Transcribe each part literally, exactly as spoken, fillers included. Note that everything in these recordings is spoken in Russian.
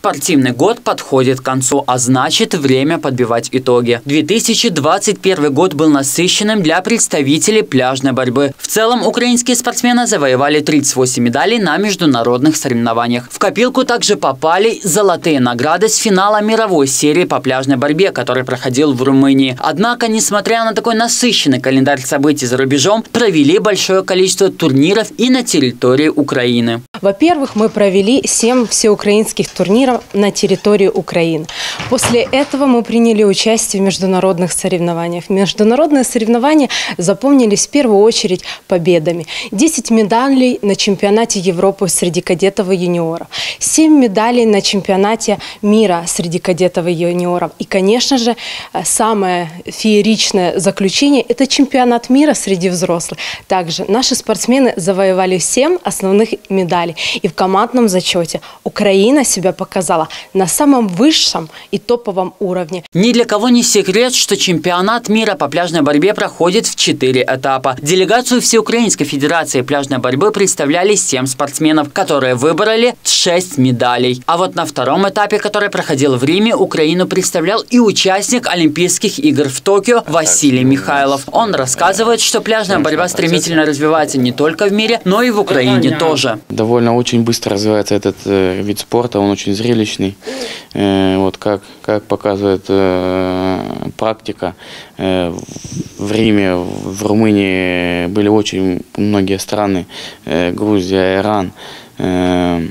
Спортивный год подходит к концу, а значит, время подбивать итоги. две тысячи двадцать первый год был насыщенным для представителей пляжной борьбы. В целом, украинские спортсмены завоевали тридцать восемь медалей на международных соревнованиях. В копилку также попали золотые награды с финала мировой серии по пляжной борьбе, который проходил в Румынии. Однако, несмотря на такой насыщенный календарь событий за рубежом, провели большое количество турниров и на территории Украины. Во-первых, мы провели семь всеукраинских турниров на территории Украины. После этого мы приняли участие в международных соревнованиях. Международные соревнования запомнились в первую очередь победами. десять медалей на чемпионате Европы среди кадетов и юниоров. семь медалей на чемпионате мира среди кадетов и юниоров. И, конечно же, самое фееричное заключение – это чемпионат мира среди взрослых. Также наши спортсмены завоевали семь основных медалей. И в командном зачете Украина себя показала на самом высшем и топовом уровне. Ни для кого не секрет, что чемпионат мира по пляжной борьбе проходит в четыре этапа. Делегацию Всеукраинской федерации пляжной борьбы представляли семь спортсменов, которые выбрали шесть медалей. А вот на втором этапе, который проходил в Риме, Украину представлял и участник Олимпийских игр в Токио Василий Михайлов. Он рассказывает, что пляжная борьба стремительно развивается не только в мире, но и в Украине тоже. Довольно очень быстро развивается этот э, вид спорта, он очень зрелищный. Э, вот как, как показывает э, практика, э, в Риме, в Румынии были очень многие страны, э, Грузия, Иран, э,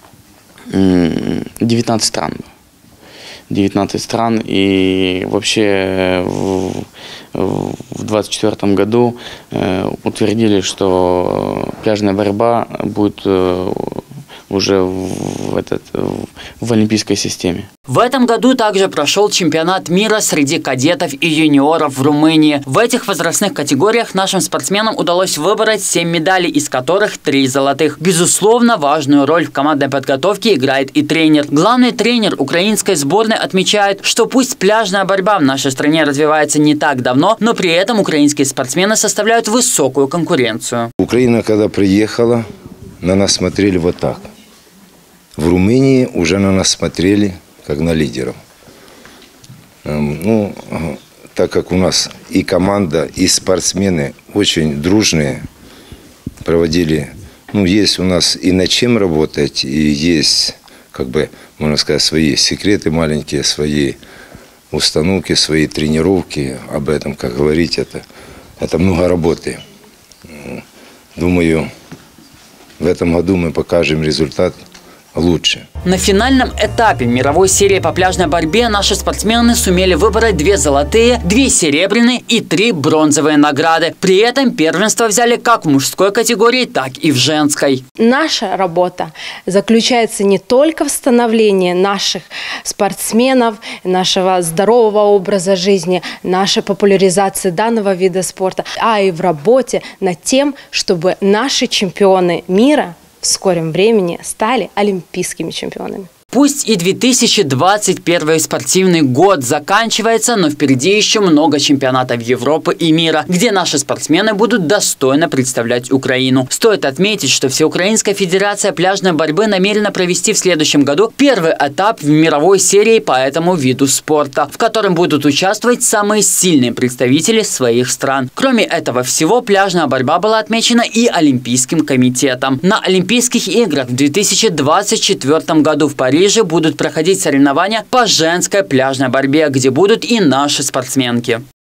девятнадцать стран. девятнадцать стран, и вообще в, в двадцать четвёртом году э, утвердили, что пляжная борьба будет э, уже в, этот, в олимпийской системе. В этом году также прошел чемпионат мира среди кадетов и юниоров в Румынии. В этих возрастных категориях нашим спортсменам удалось выбрать семь медалей, из которых три золотых. Безусловно, важную роль в командной подготовке играет и тренер. Главный тренер украинской сборной отмечает, что пусть пляжная борьба в нашей стране развивается не так давно, но при этом украинские спортсмены составляют высокую конкуренцию. Украина, когда приехала, на нас смотрели вот так. В Румынии уже на нас смотрели как на лидеров. Ну, так как у нас и команда, и спортсмены очень дружные, проводили, ну, есть у нас и над чем работать, и есть, как бы, можно сказать, свои секреты маленькие, свои установки, свои тренировки. Об этом, как говорить, это, это много работы. Думаю, в этом году мы покажем результат лучше. На финальном этапе мировой серии по пляжной борьбе наши спортсмены сумели выбрать две золотые, две серебряные и три бронзовые награды. При этом первенство взяли как в мужской категории, так и в женской. Наша работа заключается не только в становлении наших спортсменов, нашего здорового образа жизни, нашей популяризации данного вида спорта, а и в работе над тем, чтобы наши чемпионы мира в скором времени стали олимпийскими чемпионами. Пусть и две тысячи двадцать первый спортивный год заканчивается, но впереди еще много чемпионатов Европы и мира, где наши спортсмены будут достойно представлять Украину. Стоит отметить, что Всеукраинская федерация пляжной борьбы намерена провести в следующем году первый этап в мировой серии по этому виду спорта, в котором будут участвовать самые сильные представители своих стран. Кроме этого всего, пляжная борьба была отмечена и Олимпийским комитетом. На Олимпийских играх в две тысячи двадцать четвёртом году в Париже будут проходить соревнования по женской пляжной борьбе, где будут и наши спортсменки.